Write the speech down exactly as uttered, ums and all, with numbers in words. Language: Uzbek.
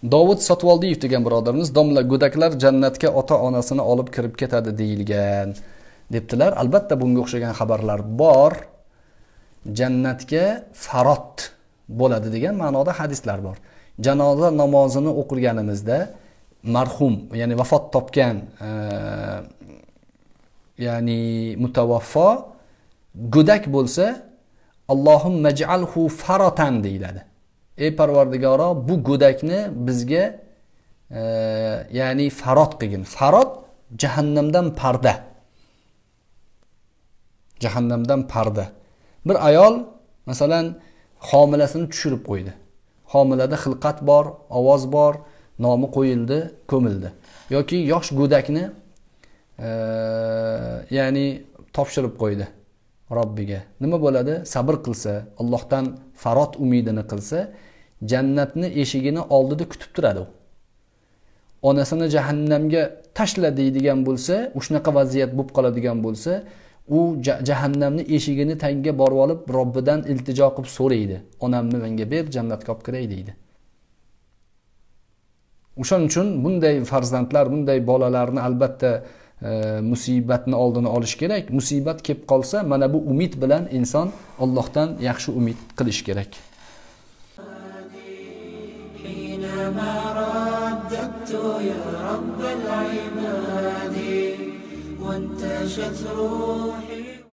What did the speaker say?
Davud Sotvoldiyev degan birodarimiz, domla go'daklar jannatga ota-onasini olib kirib ketadi deyilgan debdilar. Albatta bunga o'xshagan xabarlar bor. Jannatga farot bo'ladi degan ma'noda hadislar bor. Janoza namozini o'qiganimizda marhum, ya'ni vafot topgan, e, ya'ni mutavaffo go'dak bo'lsa, Allohumma ij'alhu faratan deyiladi. Ey Parvardigoro, bu go'dakni bizga e, ya'ni farot qilgin. Farot jahannamdan parda. Jahannamdan parda. Bir ayol masalan homilasini tushirib qo'ydi. Homilada xilqat bor, ovoz bor, nomi qo'yildi, ko'mildi. Yoki yosh go'dakni e, ya'ni topshirib qo'ydi Robbiga. Nima bo'ladi? Sabr qilsa, Allohdan farot umidini qilsa, jannatni eshigini oldida kutib turadi u. Onasini jahannamga tashla deydigan bo'lsa, o'shnaqa vaziyat bo'lib qoladigan bo'lsa, u jahannamni eshigini tagiga borib olib, Robbidan iltijo qilib so'raydi. Onamni menga ber, jannatga olib kiray deydi. O'shaning uchun bunday farzandlar, bunday bolalarni albatta e, musibatni oldini olish kerak. Musibat kelib qolsa, mana bu umid bilan inson Allohdan yaxshi umid qilish kerak. وانتشت روحي